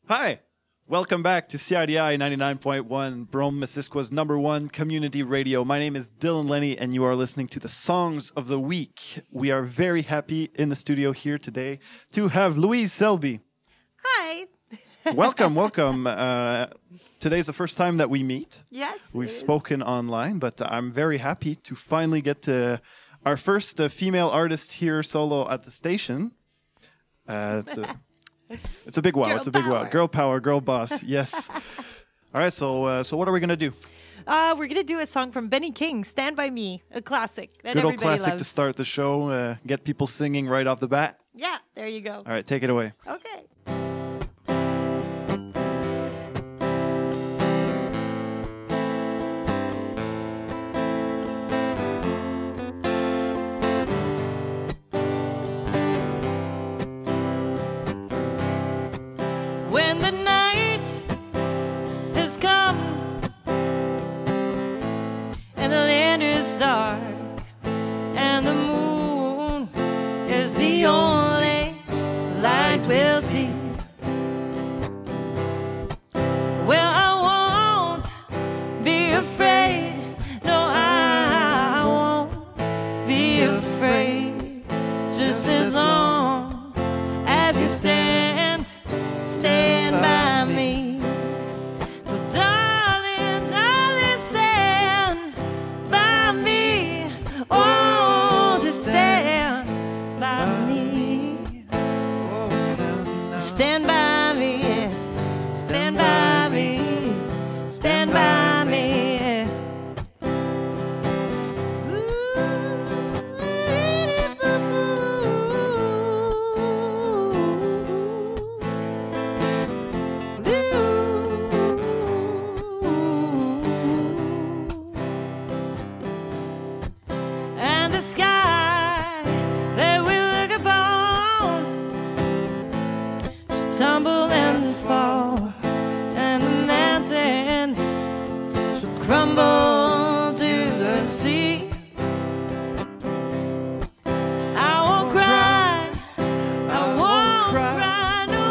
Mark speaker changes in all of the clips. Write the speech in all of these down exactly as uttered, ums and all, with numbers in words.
Speaker 1: Hi, welcome back to C I D I ninety-nine point one, Brome, Missisqua's number one community radio. My name is Dylan Leney, and you are listening to the Songs of the Week. We are very happy in the studio here today to have Louise Selby.
Speaker 2: Hi.
Speaker 1: Welcome, welcome. Uh, today's the first time that we meet.
Speaker 2: Yes.
Speaker 1: We've spoken online, but I'm very happy to finally get to our first uh, female artist here solo at the station. Uh, it's a, It's a big wow.
Speaker 2: Girl
Speaker 1: it's a big
Speaker 2: power.
Speaker 1: wow. Girl power, girl boss. Yes. All right. So, uh, so what are we gonna do?
Speaker 2: Uh, we're going to do a song from Benny King, Stand By Me, a classic that
Speaker 1: Good old
Speaker 2: everybody
Speaker 1: classic
Speaker 2: loves.
Speaker 1: to start the show. Uh, get people singing right off the bat.
Speaker 2: Yeah, there you go.
Speaker 1: All right, take it away.
Speaker 2: Okay. When the night has come and the land is dark and the moon is the only light we'll see, well, I won't be afraid. No, I won't be afraid. Just as long as you stand, stand by me. So darling, darling, stand by me. Oh, just stand by me. Stand by me. Stand by me. Stand by me. And the sky that we look upon should tumble and fall, and the mountains should crumble to the sea. I won't cry, I won't cry, no,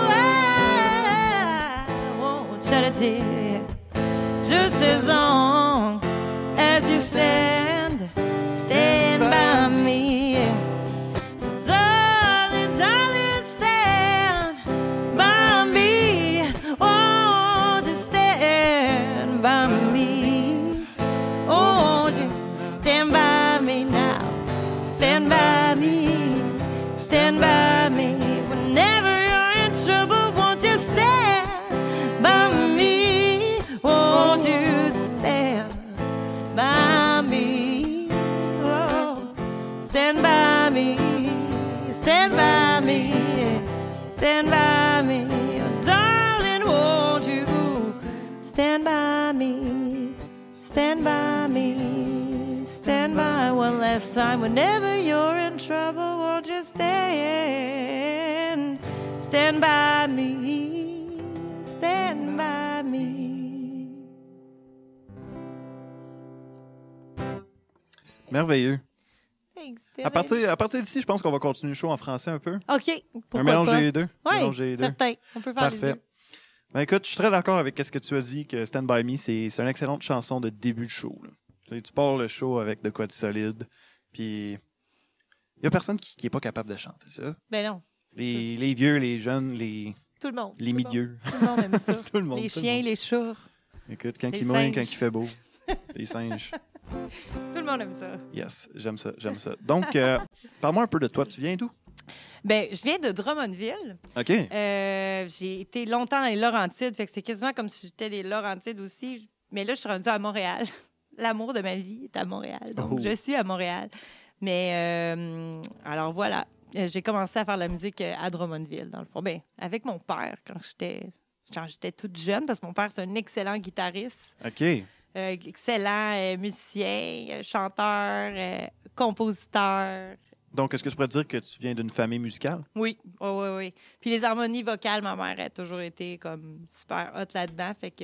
Speaker 2: I won't shed a tear. Just as long as you stand, stand by me. So darling, darling, stand by me. Oh, just stand by me. Oh, just stand by me now. Stand by me. Stand by me. Whenever you're in trouble, won't you stand by me? Won't you stand by me? Oh, stand by me. Stand by me. Stand by me. Oh, darling, won't you stand by me? Stand by me. Stand by one last time. Whenever you're in trouble, won't you stand? Stand by me. Stand by me.
Speaker 1: Merveilleux.
Speaker 2: Thanks,
Speaker 1: À partir, à partir d'ici, je pense qu'on va continuer le show en français un peu.
Speaker 2: OK. Pourquoi
Speaker 1: un mélange
Speaker 2: pas?
Speaker 1: des deux.
Speaker 2: Oui,
Speaker 1: mélange des deux.
Speaker 2: certain. On peut faire les
Speaker 1: Parfait.
Speaker 2: deux.
Speaker 1: Ben écoute, je suis très d'accord avec ce que tu as dit, que Stand By Me, c'est c'est une excellente chanson de début de show. Là. Tu sais, tu pars le show avec de quoi de solide, puis il y a personne qui, qui est pas capable de chanter ça.
Speaker 2: Ben non.
Speaker 1: Les, les vieux, les jeunes, les,
Speaker 2: Tout le monde.
Speaker 1: les
Speaker 2: tout le
Speaker 1: milieux.
Speaker 2: monde. Tout le monde aime ça.
Speaker 1: Tout le monde.
Speaker 2: Les
Speaker 1: tout le
Speaker 2: chiens,
Speaker 1: monde.
Speaker 2: les chats.
Speaker 1: Écoute, quand
Speaker 2: les
Speaker 1: il mouille, quand
Speaker 2: singes.
Speaker 1: il fait beau. Les singes.
Speaker 2: Tout le monde aime ça.
Speaker 1: Yes, j'aime ça, j'aime ça. Donc, euh, parle-moi un peu de toi. Tu viens d'où?
Speaker 2: Ben, je viens de Drummondville.
Speaker 1: OK.
Speaker 2: Euh, j'ai été longtemps dans les Laurentides, fait que c'est quasiment comme si j'étais des Laurentides aussi. Mais là, je suis rendue à Montréal. L'amour de ma vie est à Montréal. Donc,
Speaker 1: Oh.
Speaker 2: je suis à Montréal. Mais, euh, alors voilà. J'ai commencé à faire de la musique à Drummondville, dans le fond. Ben, avec mon père, quand j'étais quand j'étais toute jeune, parce que mon père, c'est un excellent guitariste.
Speaker 1: OK.
Speaker 2: Euh, excellent euh, musicien, euh, chanteur, euh, compositeur.
Speaker 1: Donc, est-ce que tu pourrais dire que tu viens d'une famille musicale?
Speaker 2: Oui, oui, oui, oui. Puis les harmonies vocales, ma mère a toujours été comme super hot là-dedans. Fait que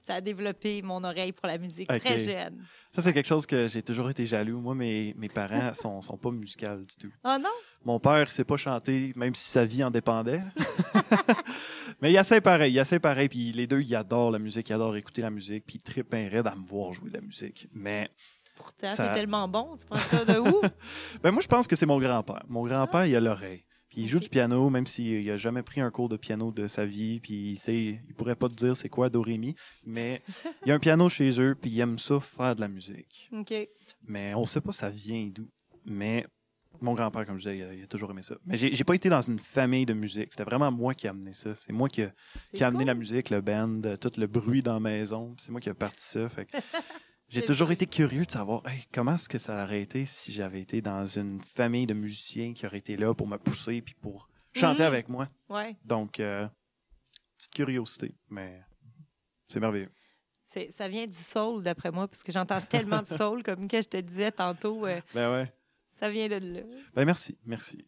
Speaker 2: ça a développé mon oreille pour la musique
Speaker 1: Okay.
Speaker 2: très jeune.
Speaker 1: Ça, c'est quelque chose que j'ai toujours été jaloux. Moi, mes, mes parents sont, sont pas musicaux du tout.
Speaker 2: Oh non?
Speaker 1: Mon père ne sait pas chanter, même si sa vie en dépendait. Mais il essaie pareil, il essaie pareil. Puis les deux, ils adorent la musique, ils adorent écouter la musique. Puis ils trippent un raide à me voir jouer de la musique. Mais
Speaker 2: Pourtant,
Speaker 1: ça...
Speaker 2: t'es tellement bon. Tu prends ça de où?
Speaker 1: ben moi, je pense que c'est mon grand-père. Mon grand-père,
Speaker 2: Ah.
Speaker 1: il a l'oreille. Puis il
Speaker 2: Okay.
Speaker 1: joue du piano, même s'il n'a jamais pris un cours de piano de sa vie. Puis il sait, il pourrait pas te dire c'est quoi do ré mi. Mais il y a un piano chez eux, puis il aime ça, faire de la musique.
Speaker 2: OK.
Speaker 1: Mais on ne sait pas ça vient d'où. Mais mon grand-père, comme je disais, il a, il a toujours aimé ça. Mais j'ai, j'ai pas été dans une famille de musique. C'était vraiment moi qui ai amené ça. C'est moi qui a, qui a amené
Speaker 2: cool.
Speaker 1: la musique, le band, tout le bruit dans la maison. C'est moi qui ai parti ça. Fait que j'ai
Speaker 2: C'est
Speaker 1: toujours
Speaker 2: cool.
Speaker 1: été curieux de savoir hey, comment est-ce que ça aurait été si j'avais été dans une famille de musiciens qui auraient été là pour me pousser puis pour chanter
Speaker 2: Mhm.
Speaker 1: avec moi.
Speaker 2: Ouais.
Speaker 1: Donc, euh, petite curiosité, mais c'est merveilleux.
Speaker 2: C'est, ça vient du soul, d'après moi, parce que j'entends tellement de soul, comme que je te disais tantôt. euh,
Speaker 1: Ben ouais.
Speaker 2: ça vient de là.
Speaker 1: Ben merci, merci.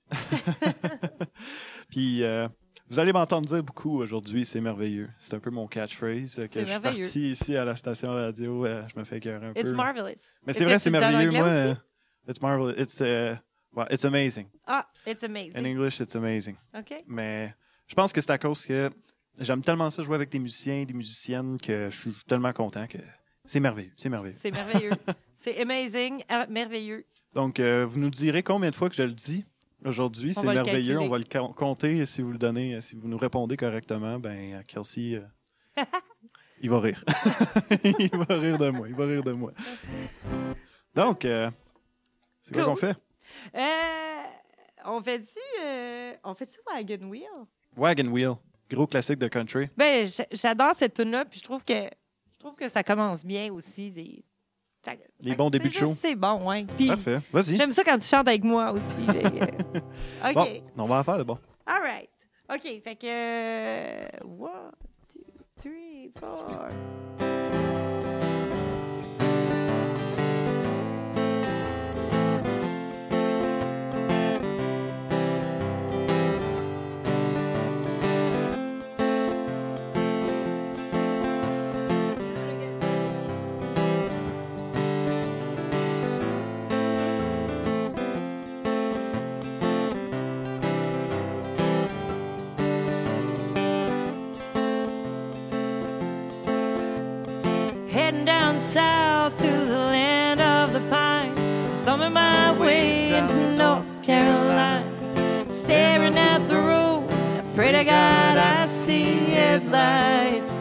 Speaker 1: Puis, euh, vous allez m'entendre dire beaucoup aujourd'hui, c'est merveilleux. C'est un peu mon catchphrase euh, que
Speaker 2: C'est
Speaker 1: je suis
Speaker 2: merveilleux.
Speaker 1: parti ici à la station radio. euh, je me fais écœurer un
Speaker 2: It's
Speaker 1: peu.
Speaker 2: marvelous.
Speaker 1: Mais
Speaker 2: Est-ce
Speaker 1: c'est
Speaker 2: que
Speaker 1: vrai,
Speaker 2: tu
Speaker 1: c'est
Speaker 2: le dis en
Speaker 1: merveilleux.
Speaker 2: anglais
Speaker 1: Moi,
Speaker 2: aussi?
Speaker 1: euh, it's marvelous. It's, uh, well, it's amazing.
Speaker 2: Ah, it's amazing.
Speaker 1: In English, it's amazing.
Speaker 2: OK.
Speaker 1: Mais je pense que c'est à cause que j'aime tellement ça jouer avec des musiciens, des musiciennes, que je suis tellement content que c'est merveilleux. C'est merveilleux.
Speaker 2: C'est merveilleux. C'est amazing, ah, merveilleux.
Speaker 1: Donc, euh, vous nous direz combien de fois que je le dis aujourd'hui.
Speaker 2: On
Speaker 1: C'est
Speaker 2: va le
Speaker 1: merveilleux.
Speaker 2: calculer.
Speaker 1: On va le ca- compter. Et si vous le donnez, euh, si vous nous répondez correctement, ben euh, Kelsey, euh, il va rire. Il va rire de moi. Il va rire de moi. Donc, euh, c'est quoi
Speaker 2: Cool.
Speaker 1: qu'on fait?
Speaker 2: Euh, on fait-tu euh, on fait-tu Wagon Wheel?
Speaker 1: Wagon Wheel. Gros classique de country.
Speaker 2: Ben, j- j'adore cette tune-là, puis je trouve que je trouve que ça commence bien aussi. Des, ça-
Speaker 1: Des
Speaker 2: ça-
Speaker 1: bons
Speaker 2: c'est
Speaker 1: débuts de
Speaker 2: juste-
Speaker 1: show.
Speaker 2: C'est bon, ouais. Puis
Speaker 1: Parfait. Vas-y.
Speaker 2: j'aime ça quand tu chantes avec moi aussi. fait que- OK.
Speaker 1: Bon, on va en faire de bon.
Speaker 2: All right. OK, fait que... euh, One, two, three, four... Heading down south to the land of the pines, thumbing my way into North Carolina, staring at the road. I pray to God I see headlights.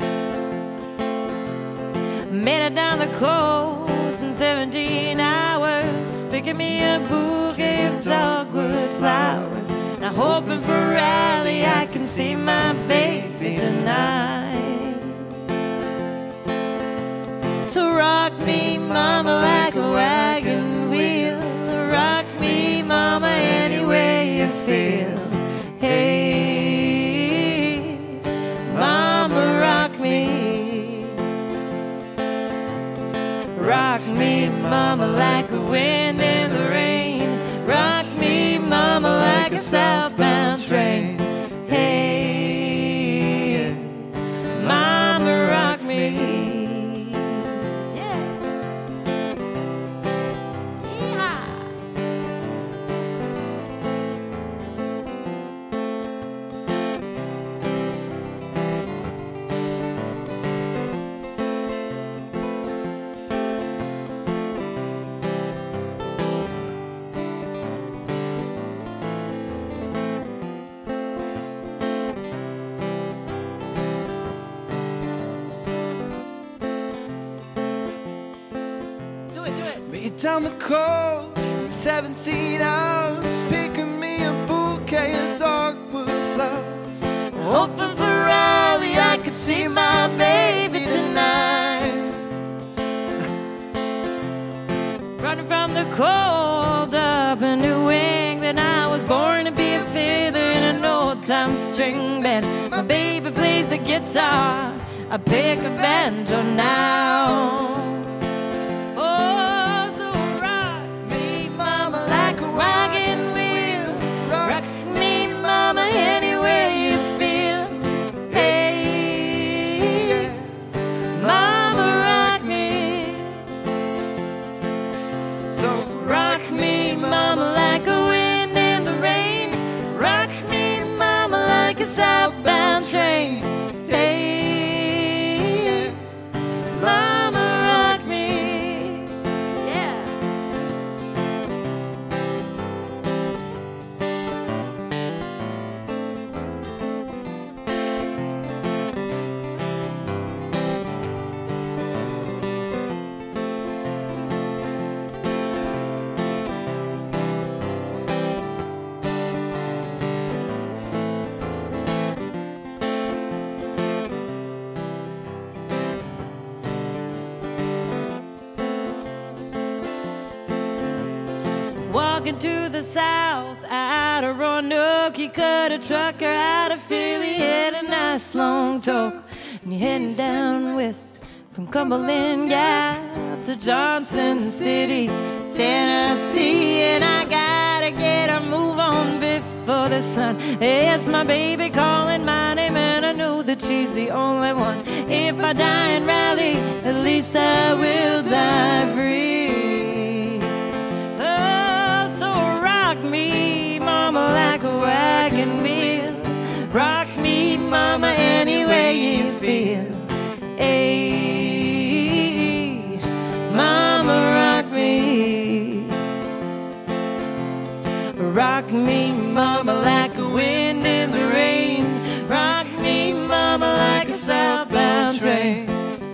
Speaker 2: Made it down the coast in seventeen hours, picking me a bouquet of dogwood flowers. Now hoping for Raleigh I can see my baby tonight. So rock me, mama, like a wagon wheel. Rock me, mama, any way you feel. Hey, mama, rock me. Rock me, mama, like the wind in the rain. Rock me, mama, like a southbound train. Hey, mama, rock me. Do it, do it.
Speaker 3: Made it down the coast in seventeen hours, picking me a bouquet of dogwood flowers.
Speaker 2: Hoping for Raleigh, I could see my baby tonight. Running from the cold up a new wing, that I was born to be a fiddler in an old-time string band. My baby plays the guitar, I pick a banjo now. Oh, so rock me, mama, like a wagon wheel. Rock me, mama, any way you feel. Hey, Walking to the south out of Roanoke, he cut a trucker out of Philly, had a nice long talk. And you're heading down west from Cumberland Gap to Johnson City, Tennessee. And I gotta get a move on before the sun. It's my baby calling my name, and I know that she's the only one. If I die in Raleigh, at least I will die free. Oh, so rock me, mama, like a wagon wheel. Rock me, mama, any way you feel. Hey, mama, rock me. Rock me, mama, like a wind in the rain. Rock me, mama, like a southbound train.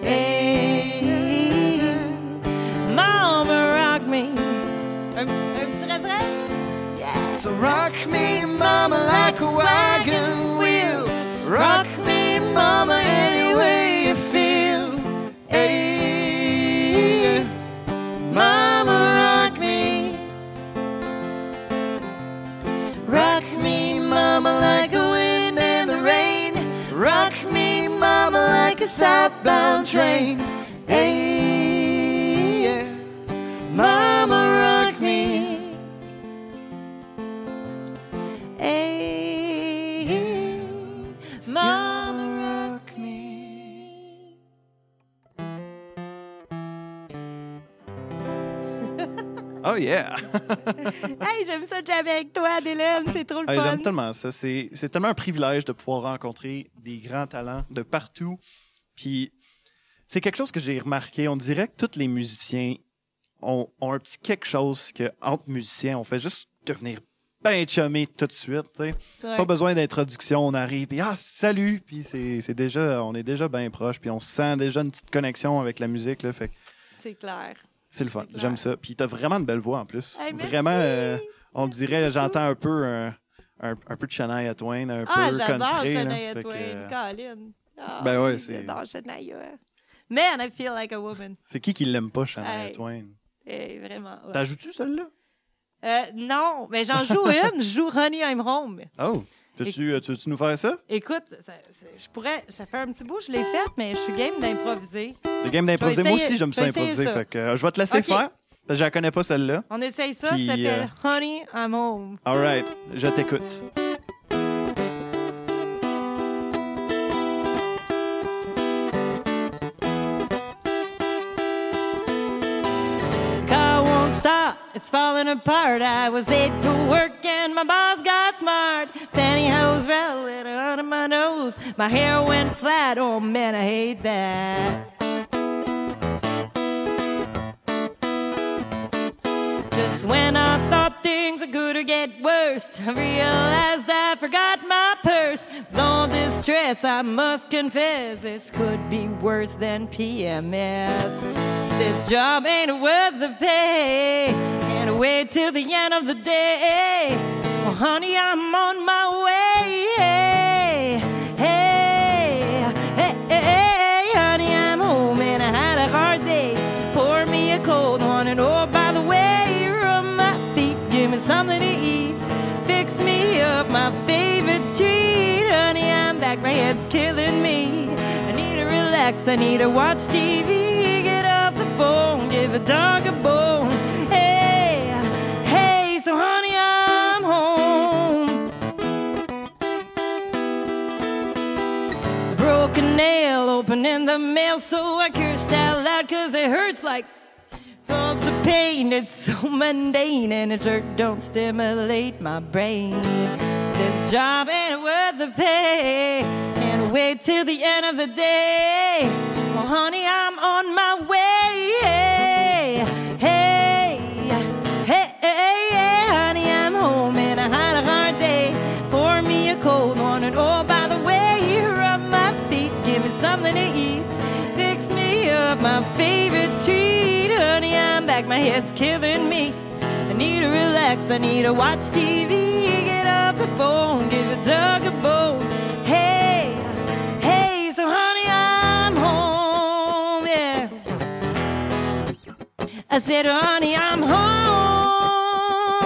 Speaker 2: Hey, mama, rock me. Un, un petit refrain? Yeah.
Speaker 3: So rock me, mama, like a wagon wheel. Rock me, mama, any way you feel. Hey, mama, rock me. Rock me, mama, like a wind in the rain. Rock me, mama, like a southbound train. Hey, yeah. Mama, rock me. Hey, mama, rock me.
Speaker 1: Oh yeah!
Speaker 2: Hey, j'aime ça de jammer avec toi, Dylan. C'est trop le
Speaker 1: Hey,
Speaker 2: fun.
Speaker 1: j'aime tellement ça. C'est, c'est tellement un privilège de pouvoir rencontrer des grands talents de partout. Puis c'est quelque chose que j'ai remarqué. On dirait que tous les musiciens ont, ont un petit quelque chose que entre musiciens, on fait juste devenir ben chumé tout de suite. T'sais.
Speaker 2: Ouais.
Speaker 1: Pas besoin d'introduction. On arrive, puis ah salut, puis c'est, c'est déjà, on est déjà bien proche, puis on sent déjà une petite connexion avec la musique là. Fait que
Speaker 2: C'est clair.
Speaker 1: c'est le fun.
Speaker 2: C'est clair.
Speaker 1: J'aime ça. Puis t'as vraiment une belle voix en plus.
Speaker 2: Hey, merci.
Speaker 1: Vraiment, euh, on dirait, j'entends un peu un, un, un peu de Shania Twain, un
Speaker 2: Ah,
Speaker 1: peu
Speaker 2: j'adore
Speaker 1: country. là.
Speaker 2: Shania
Speaker 1: Fait que,
Speaker 2: Twain,
Speaker 1: euh,
Speaker 2: Colin. Ah,
Speaker 1: Ben ouais,
Speaker 2: oui,
Speaker 1: c'est-
Speaker 2: J'adore Shania. Man, I feel like a woman.
Speaker 1: c'est qui qui l'aime pas, Shania
Speaker 2: Hey.
Speaker 1: Twain?
Speaker 2: Eh, vraiment. ouais.
Speaker 1: T'en joues-tu celle-là?
Speaker 2: Euh, non, mais j'en joue une. Je joue Honey, I'm Home.
Speaker 1: Oh! T'as-tu, euh, tu veux-tu nous faire ça?
Speaker 2: Écoute, ça, c'est- je pourrais. Ça fait un petit bout, je l'ai faite, mais je suis game d'improviser.
Speaker 1: Des games d'improviser?
Speaker 2: Je vais
Speaker 1: Moi
Speaker 2: essayer-
Speaker 1: aussi, j'aime
Speaker 2: je
Speaker 1: ça
Speaker 2: vais essayer
Speaker 1: improviser.
Speaker 2: ça.
Speaker 1: Fait que, euh, je vais te laisser
Speaker 2: Ok.
Speaker 1: faire. Parce que je la connais pas celle-là.
Speaker 2: On essaye ça,
Speaker 1: Puis,
Speaker 2: ça s'appelle
Speaker 1: euh,
Speaker 2: Honey, I'm Home.
Speaker 1: All right, je t'écoute.
Speaker 2: Car won't stop, it's falling apart. I was late for work and my boss got smart. Pantyhose rolling under my nose. My hair went flat, oh man, I hate that. Just when I thought things were gonna get worse, I realized I forgot my purse. With all this stress, I must confess, this could be worse than P M S. This job ain't worth the pay. Can't wait till the end of the day. Well, honey, I'm on my way. Hey, hey, hey, hey, honey, I'm home and I had a hard day. Pour me a cold one and oh, by the way, rub my feet, give me something to eat. Fix me up my favorite treat. Honey, I'm back, my head's killing me. I need to relax, I need to watch T V. Get off the phone, give a dog a bone. Hey, hey, so honey, I'm home. Broke a nail, opening the mail, so I cursed out loud cause it hurts like tubs of pain. It's so mundane and it sure don't stimulate my brain. This job ain't worth the pay. Can't wait till the end of the day. Well, honey, I'm on my way. Hey, hey, hey, hey, honey, I'm home and I had a hard day. Pour me a cold one and oh, by the way, rub my feet, give me something to eat. Fix me up my favorite treat. Honey, I'm back, my head's killing me. I need to relax, I need to watch T V. Get off the phone, give a dog a bone. Hey, hey, so honey, I'm home, yeah. I said, honey, I'm home.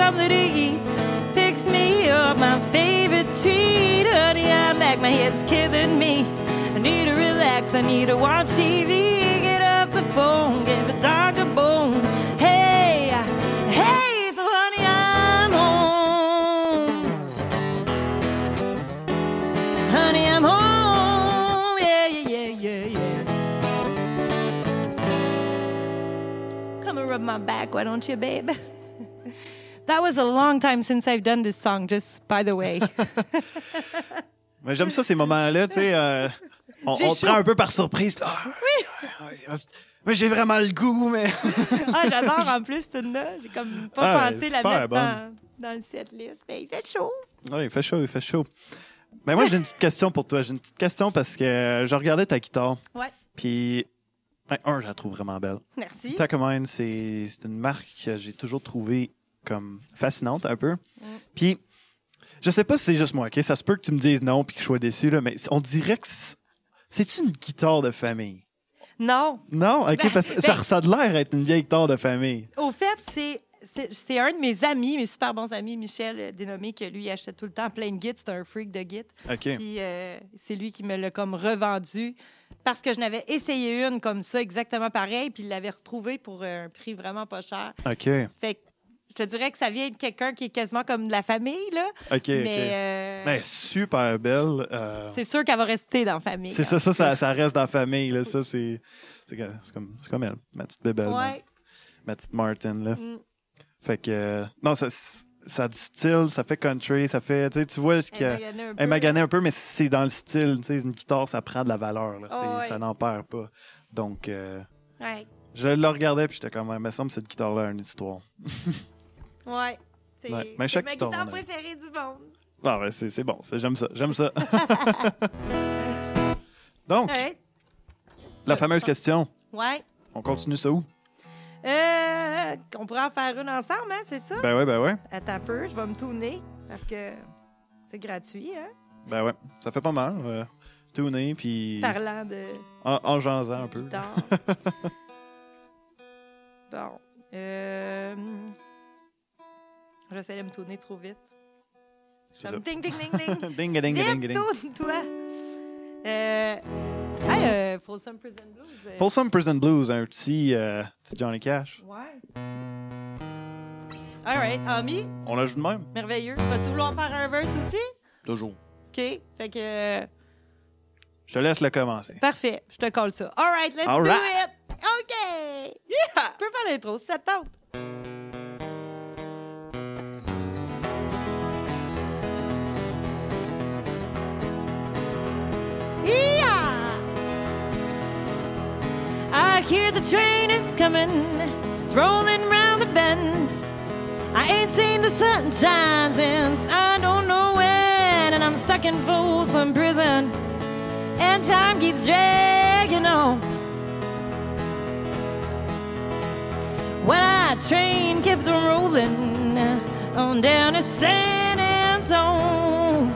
Speaker 2: something to eat. Fix me up my favorite treat. Honey, I'm back, my head's killing me. I need to relax, I need to watch T V. Get off the phone, give a dog a bone. Hey, hey, so honey, I'm home. Honey, I'm home. Yeah, yeah, yeah, yeah, yeah. Come and rub my back, why don't you, babe? That was a long time since I've done this song, just by the way.
Speaker 1: Mais j'aime ça, ces moments-là, tu sais. Euh, on on te prend un peu par surprise. Ah,
Speaker 2: oui!
Speaker 1: Mais j'ai vraiment le goût, mais.
Speaker 2: Ah, j'adore en plus, cette tune-là. J'ai comme pas
Speaker 1: Ah,
Speaker 2: pensé la
Speaker 1: super
Speaker 2: mettre
Speaker 1: bonne.
Speaker 2: dans, dans le setlist. Mais il fait chaud.
Speaker 1: Oui, il fait chaud, il fait chaud. Mais moi, j'ai une petite question pour toi. J'ai une petite question parce que je regardais ta guitare.
Speaker 2: Ouais.
Speaker 1: Puis, ben, un, je la trouve vraiment belle.
Speaker 2: Merci.
Speaker 1: Tacommine, c'est c'est une marque que j'ai toujours trouvée comme fascinante un peu.
Speaker 2: Mm.
Speaker 1: Puis, je sais pas si c'est juste moi, OK? Ça se peut que tu me dises non puis que je sois déçu, là, mais on dirait que c'est- c'est-tu une guitare de famille?
Speaker 2: Non.
Speaker 1: Non? OK,
Speaker 2: Ben,
Speaker 1: parce que
Speaker 2: ben-
Speaker 1: ça, ça a de l'air d'être une vieille guitare de famille.
Speaker 2: Au fait, c'est, c'est, c'est un de mes amis, mes super bons amis, Michel, euh, dénommé, que lui, il achetait tout le temps plein de gits. C'est un freak de gits.
Speaker 1: OK.
Speaker 2: Puis euh, c'est lui qui me l'a comme revendu parce que je n'avais essayé une comme ça, exactement pareil, puis il l'avait retrouvée pour euh, un prix vraiment pas cher.
Speaker 1: OK.
Speaker 2: Fait que je te dirais que ça vient de quelqu'un qui est quasiment comme de la famille, là.
Speaker 1: OK,
Speaker 2: Mais
Speaker 1: OK.
Speaker 2: euh,
Speaker 1: Ben, super belle. euh,
Speaker 2: c'est sûr qu'elle va rester dans la famille.
Speaker 1: C'est ça,
Speaker 2: en
Speaker 1: ça,
Speaker 2: tout
Speaker 1: ça,
Speaker 2: cas.
Speaker 1: ça reste dans la famille. Là. Ça, c'est, c'est, que- c'est comme, c'est comme elle, ma petite bébelle. ma-
Speaker 2: Ouais.
Speaker 1: Ma petite Martin. Là.
Speaker 2: Mm.
Speaker 1: Fait que, euh, non, ça, ça a du style, ça fait country, ça fait, tu sais, tu vois, ce qu'il y a-
Speaker 2: Elle maganait un
Speaker 1: elle
Speaker 2: peu.
Speaker 1: maganait un peu, mais c'est dans le style. Tu sais, une guitare, ça prend de la valeur. Là. C'est-
Speaker 2: Oh, ouais.
Speaker 1: Ça n'en perd pas. Donc, euh,
Speaker 2: Ouais.
Speaker 1: je le regardais, puis j'étais comme, il me semble que cette guitare-là a une histoire.
Speaker 2: Ouais. C'est,
Speaker 1: Ouais, mais
Speaker 2: c'est
Speaker 1: chaque
Speaker 2: ma
Speaker 1: guitare,
Speaker 2: guitare
Speaker 1: on a-
Speaker 2: préférée du monde.
Speaker 1: Ah, ouais, c'est, c'est bon, c'est- j'aime ça, j'aime ça. Donc,
Speaker 2: Ouais.
Speaker 1: la fameuse question,
Speaker 2: Ouais.
Speaker 1: on continue ça où?
Speaker 2: Euh, on pourrait en faire une ensemble, hein, c'est ça?
Speaker 1: Ben ouais, ben ouais.
Speaker 2: Attends un peu, je vais me tourner parce que c'est gratuit, hein?
Speaker 1: Ben ouais, ça fait pas mal. Euh, tourner, puis
Speaker 2: Parlant de
Speaker 1: en, en jasant un peu.
Speaker 2: guitare. Bon. Euh... J'essaie de me tourner trop vite.
Speaker 1: C'est
Speaker 2: Comme
Speaker 1: ça.
Speaker 2: ding, ding, ding, ding.
Speaker 1: Ding, ding, ding, ding,
Speaker 2: Vite,
Speaker 1: ding.
Speaker 2: tourne-toi. Euh... Hey, euh, Folsom Prison Blues. euh,
Speaker 1: Folsom Prison Blues, un petit, euh, petit Johnny Cash.
Speaker 2: Ouais. All right, Ami,
Speaker 1: On la joue de même?
Speaker 2: merveilleux. Vas-tu vouloir faire un verse aussi?
Speaker 1: Toujours.
Speaker 2: OK. Fait que... euh,
Speaker 1: Je te laisse le commencer.
Speaker 2: Parfait, je te colle ça. All right, let's
Speaker 1: All
Speaker 2: do
Speaker 1: right.
Speaker 2: it. OK. Yeah. Tu peux faire l'intro si ça te tente. Yeah. I hear the train is coming. It's rolling round the bend. I ain't seen the sunshine since I don't know when, and I'm stuck in Folsom Prison. And time keeps dragging on. When our train kept on rolling on down to San Antonio.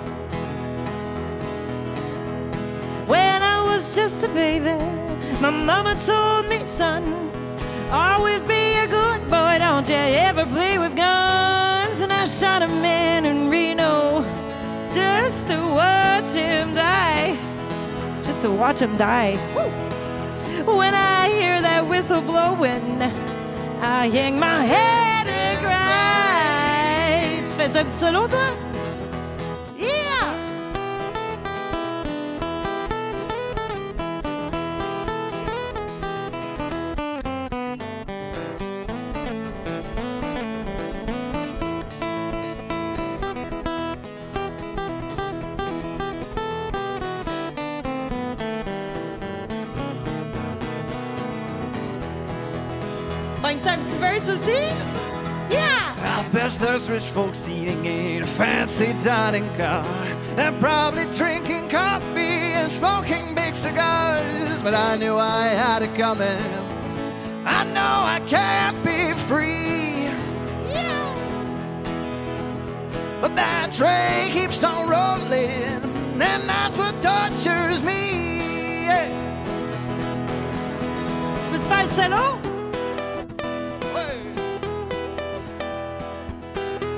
Speaker 2: When I was just a baby, my mama told me, son, always be a good boy, don't you ever play with guns. And I shot a man in Reno just to watch him die. Just to watch him die. Woo! When I hear that whistle blowing, I hang my head and cry. Tu fais un petit solo, toi? Yeah! Pogne-tu un petit verse aussi? Yeah!
Speaker 3: I bet there's rich folks eating in a fancy dining car. They're probably drinking coffee and smoking big cigars. But I knew I had it coming. I know I can't be free.
Speaker 2: Yeah!
Speaker 3: But that train keeps on rolling, and that's what tortures me. Yeah.
Speaker 2: Peux-tu faire le solo?
Speaker 3: Hey.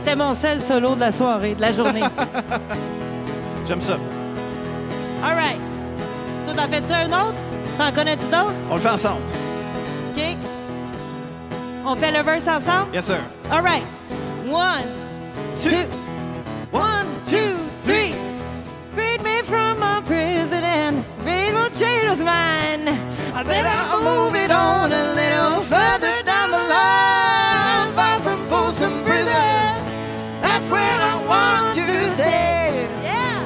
Speaker 2: C'était mon seul solo de la soirée, de la journée.
Speaker 1: J'aime ça.
Speaker 2: All right. Toi, t'en fais-tu un autre? T'en connais-tu d'autres?
Speaker 1: On le fait ensemble.
Speaker 2: OK. On fait le verse ensemble?
Speaker 1: Yes, sir.
Speaker 2: All right. One, two, two one, two, three. Freed me from my prison and made my traitors mine. I bet I'll move it on a little further down the line. Far from Folsom Prison.
Speaker 3: That's where I want to stay.
Speaker 2: Yeah.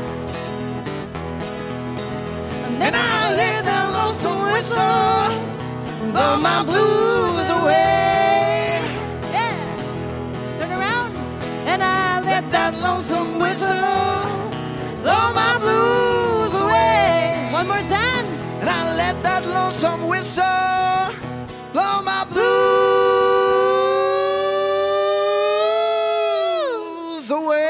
Speaker 2: And
Speaker 3: And I let the lonesome whistle blow my blues away.
Speaker 2: Yeah. Turn around. And I let
Speaker 3: Let that lonesome whistle blow my blues away.
Speaker 2: one more time.
Speaker 3: And I let that lonesome whistle blow my blues away.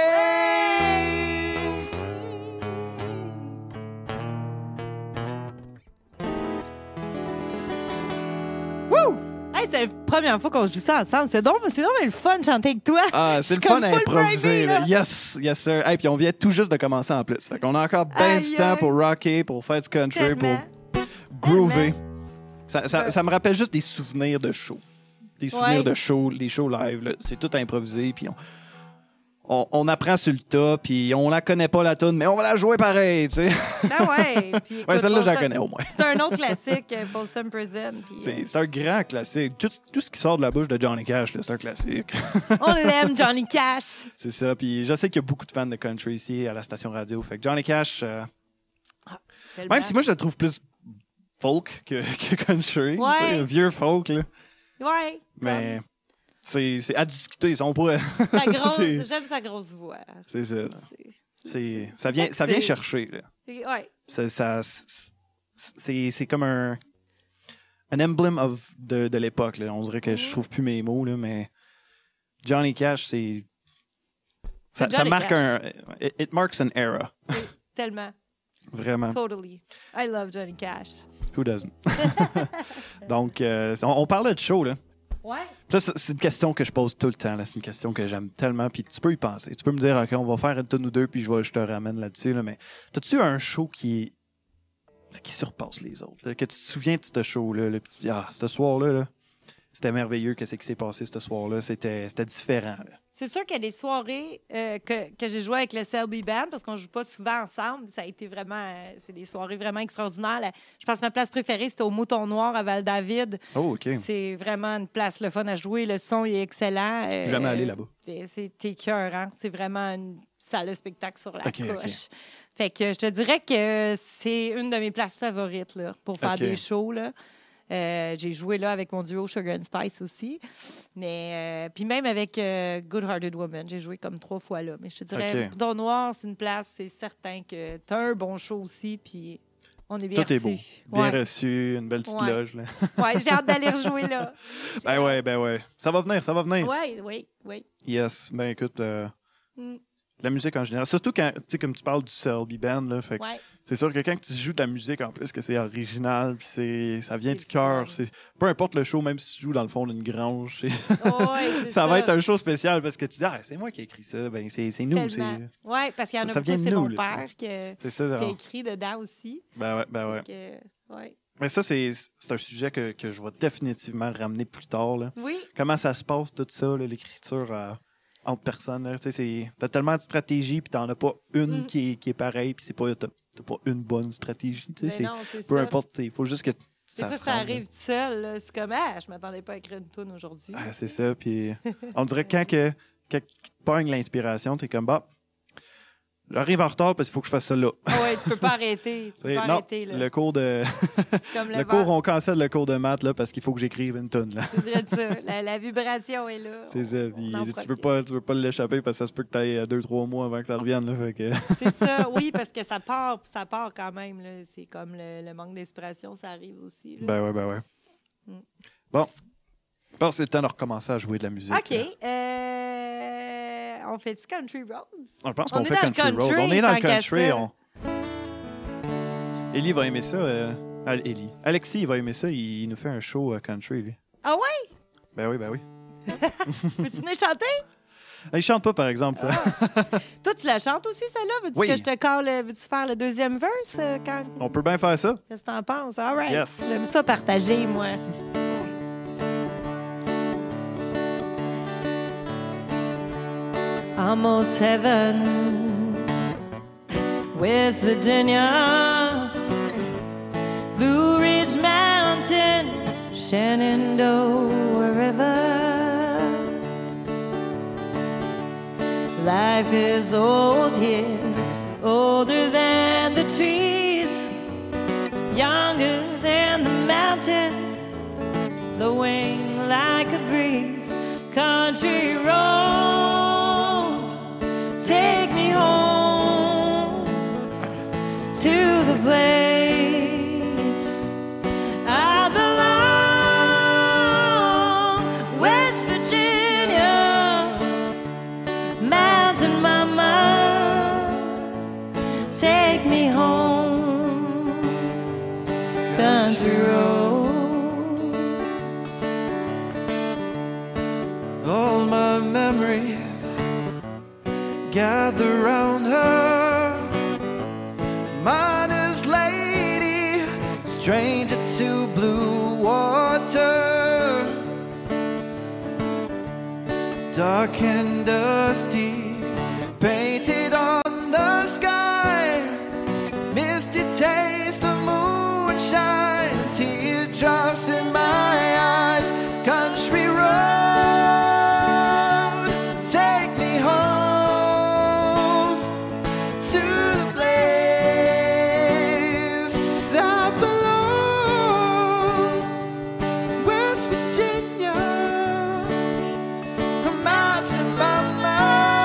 Speaker 2: Woo! Hey, c'est la première fois qu'on joue ça ensemble. C'est donc, c'est donc le fun de chanter avec toi.
Speaker 1: Ah, c'est
Speaker 2: Je
Speaker 1: le
Speaker 2: suis
Speaker 1: fun
Speaker 2: comme
Speaker 1: à
Speaker 2: full
Speaker 1: improviser.
Speaker 2: primée,
Speaker 1: là.
Speaker 2: là.
Speaker 1: Yes, yes, sir. Hey, puis on vient tout juste de commencer en plus. Fait qu'on a encore bien du
Speaker 2: Aïe,
Speaker 1: temps
Speaker 2: aïe.
Speaker 1: pour rocker, pour faire du country,
Speaker 2: Tellement.
Speaker 1: pour groover.
Speaker 2: Tellement.
Speaker 1: Ça, ça, ça me rappelle juste des souvenirs de show. Des souvenirs
Speaker 2: Ouais.
Speaker 1: de show, les shows live. là. C'est tout improvisé, puis on, on, on apprend sur le tas, puis on la connaît pas la tune, mais on va la jouer pareil, tu sais.
Speaker 2: Ben ouais. Puis, écoute,
Speaker 1: Ouais, celle-là, je la
Speaker 2: Folsom-
Speaker 1: connais au moins.
Speaker 2: C'est un autre classique, euh, Folsom Prison. Puis,
Speaker 1: C'est
Speaker 2: euh,
Speaker 1: c'est un grand classique. Tout, tout ce qui sort de la bouche de Johnny Cash, là, c'est un classique.
Speaker 2: on l'aime, Johnny Cash.
Speaker 1: C'est ça. Puis je sais qu'il y a beaucoup de fans de country ici à la station radio. Fait que Johnny Cash, euh, même si moi je le trouve plus folk que, que country,
Speaker 2: Ouais.
Speaker 1: tu sais, vieux folk, là.
Speaker 2: Ouais.
Speaker 1: Mais c'est c'est à discuter. On pourrait.
Speaker 2: Sa grosse-
Speaker 1: c'est
Speaker 2: J'aime sa grosse voix.
Speaker 1: c'est ça.
Speaker 2: C'est-
Speaker 1: C'est ça vient ça vient
Speaker 2: c'est-
Speaker 1: chercher. Là.
Speaker 2: c'est- Ouais.
Speaker 1: Ça, ça- c'est c'est comme un un emblème of de, de l'époque. là. On dirait que je trouve plus mes mots là, mais Johnny Cash, c'est ça,
Speaker 2: C'est
Speaker 1: ça
Speaker 2: Johnny
Speaker 1: marque
Speaker 2: Cash.
Speaker 1: un it, it marks an era.
Speaker 2: Tellement.
Speaker 1: Vraiment.
Speaker 2: Totally. I love Johnny Cash.
Speaker 1: Who doesn't? Donc, euh, on, on parlait de show, là.
Speaker 2: Ouais.
Speaker 1: Ça, c'est c'est une question que je pose tout le temps. là. C'est une question que j'aime tellement. Puis tu peux y penser. Tu peux me dire, OK, on va faire une tonne ou deux, puis je, vais, je te ramène là-dessus. Là, mais t'as-tu un show qui, qui surpasse les autres? là? Que tu te souviens de ce show-là, là, puis tu dis, ah, ce soir-là, là, c'était merveilleux. Qu'est-ce qui s'est passé ce soir-là? C'était c'était différent. Là.
Speaker 2: C'est sûr qu'il y a des soirées euh, que, que j'ai joué avec le Selby Band parce qu'on joue pas souvent ensemble. Ça a été vraiment... euh, c'est des soirées vraiment extraordinaires. Là, je pense que ma place préférée, c'était au Mouton Noir à Val-David.
Speaker 1: Oh, OK.
Speaker 2: C'est vraiment une place le fun à jouer. Le son est excellent.
Speaker 1: Je suis jamais allé là-bas.
Speaker 2: Et C'est écœurant. C'est vraiment une salle de spectacle sur la
Speaker 1: OK,
Speaker 2: coche.
Speaker 1: OK.
Speaker 2: Fait que je te dirais que c'est une de mes places favorites là, pour faire
Speaker 1: OK.
Speaker 2: des shows. Là. Euh, j'ai joué là avec mon duo Sugar and Spice aussi. Mais euh, puis même avec euh, Good Hearted Woman, j'ai joué comme trois fois là. Mais je te dirais,
Speaker 1: OK.
Speaker 2: Bouton Noir, c'est une place, c'est certain que tu as un bon show aussi. Puis on est bien
Speaker 1: Tout est beau.
Speaker 2: reçus.
Speaker 1: Bien
Speaker 2: Ouais.
Speaker 1: reçu, une belle petite
Speaker 2: Ouais.
Speaker 1: loge. Là.
Speaker 2: Ouais, j'ai hâte d'aller rejouer là. J'ai
Speaker 1: Ben
Speaker 2: hâte.
Speaker 1: ouais, ben ouais. Ça va venir, ça va venir.
Speaker 2: Ouais, oui, oui.
Speaker 1: Yes. Ben écoute, euh,
Speaker 2: Mm.
Speaker 1: la musique en général. Surtout quand, tu sais, comme tu parles du Selby Band, là. Fait que
Speaker 2: Ouais.
Speaker 1: c'est sûr que quand tu joues de la musique en plus, que c'est original, puis c'est, ça vient
Speaker 2: C'est
Speaker 1: du cœur.
Speaker 2: fun.
Speaker 1: c'est- Peu importe le show, même si tu joues dans le fond d'une grange, c'est-
Speaker 2: Ouais, c'est
Speaker 1: ça va être un show spécial parce que tu dis, ah, c'est moi qui ai écrit ça. Ben, c'est, c'est nous. C'est,
Speaker 2: Oui, parce qu'il y en
Speaker 1: ça-
Speaker 2: a
Speaker 1: ça
Speaker 2: beaucoup,
Speaker 1: vient de
Speaker 2: c'est
Speaker 1: nous,
Speaker 2: mon
Speaker 1: là,
Speaker 2: père qui,
Speaker 1: c'est ça.
Speaker 2: qui a
Speaker 1: alors.
Speaker 2: écrit dedans aussi.
Speaker 1: Ben ouais, ben ouais.
Speaker 2: Fait que, ouais.
Speaker 1: Mais ça, c'est, c'est un sujet que, que je vais définitivement ramener plus tard. Là.
Speaker 2: Oui,
Speaker 1: Comment ça se passe, tout ça, là, l'écriture euh, entre personnes. Là. Tu sais, c'est- T'as tellement de stratégies, puis t'en as pas une
Speaker 2: Mm.
Speaker 1: qui, est, qui est pareille, puis c'est pas, t'as, t'as pas une bonne stratégie. tu sais,
Speaker 2: mais
Speaker 1: c'est-
Speaker 2: non, c'est
Speaker 1: Peu
Speaker 2: ça.
Speaker 1: importe, il faut juste que
Speaker 2: Des
Speaker 1: ça
Speaker 2: fois,
Speaker 1: se
Speaker 2: ça
Speaker 1: rende,
Speaker 2: arrive tout seul. là. C'est comme, ah, je m'attendais pas à écrire une toune aujourd'hui.
Speaker 1: là. Ah, c'est ça. Puis on dirait que quand, que, quand tu pognes l'inspiration, t'es comme, bah, j'arrive en retard parce qu'il faut que je fasse ça là.
Speaker 2: Ah ouais, tu peux pas arrêter. Tu peux
Speaker 1: Et
Speaker 2: pas
Speaker 1: non,
Speaker 2: arrêter. Là.
Speaker 1: le cours de
Speaker 2: C'est comme le,
Speaker 1: le cours, on cancelle le cours de maths là, parce qu'il faut que j'écrive une tonne. Là.
Speaker 2: C'est vrai de ça. La, la vibration est là.
Speaker 1: C'est ça.
Speaker 2: On-
Speaker 1: Puis
Speaker 2: on en
Speaker 1: tu
Speaker 2: profite.
Speaker 1: veux pas, tu veux pas l'échapper parce que ça se peut que tu ailles deux, trois mois avant que ça revienne. Là, fait que...
Speaker 2: C'est ça, oui, parce que ça part, ça part quand même. Là. C'est comme le, le manque d'inspiration, ça arrive aussi. là.
Speaker 1: Ben ouais, ben ouais.
Speaker 2: Mm.
Speaker 1: Bon. Je pense que c'est le temps de recommencer à jouer de la musique.
Speaker 2: OK.
Speaker 1: là.
Speaker 2: Euh, on fait du Country Roads?
Speaker 1: Je pense
Speaker 2: On
Speaker 1: qu'on
Speaker 2: est
Speaker 1: fait
Speaker 2: dans le
Speaker 1: country,
Speaker 2: country,
Speaker 1: road. On est dans le
Speaker 2: tant qu'à
Speaker 1: country.
Speaker 2: ça.
Speaker 1: On... Ellie va aimer ça. Euh... Al- Ellie. Alexis, il va aimer ça. Il, il nous fait un show euh, country, lui.
Speaker 2: Ah ouais?
Speaker 1: Ben oui, ben oui.
Speaker 2: Peux-tu venir chanter?
Speaker 1: Il chante pas, par exemple.
Speaker 2: Ah. Toi, tu la chantes aussi, celle-là? Veux-tu
Speaker 1: Oui.
Speaker 2: que je te call? Veux-tu faire le deuxième verse? euh, quand...
Speaker 1: On peut bien faire ça.
Speaker 2: Qu'est-ce que t'en penses? All right.
Speaker 1: Yes.
Speaker 2: J'aime ça partager, moi. Almost heaven, West Virginia, Blue Ridge Mountain, Shenandoah River. Life is old here, older than the trees, younger than the mountain, blowing like a breeze. Country road, take me home to the place I belong. West Virginia, Mountain Mama, take me home, country road.
Speaker 3: All my memories gather round her. Miner's lady, stranger to blue water. Dark and dusty, painted on the sky. Misty taste of moonshine, teardrops in my eyes. Country road, take me home to the place I belong. West Virginia, Mountain Mama,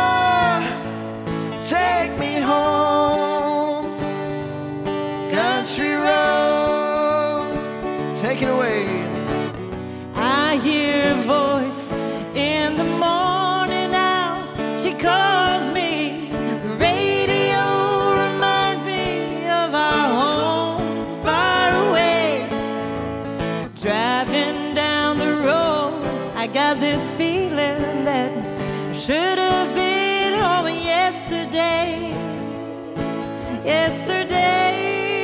Speaker 3: take me home. Country road, take it away.
Speaker 2: I hear a voice in the morning now. She calls me. The radio reminds me of our home far away. Driving down the road, I got this feeling that I should have been home yesterday. Yesterday,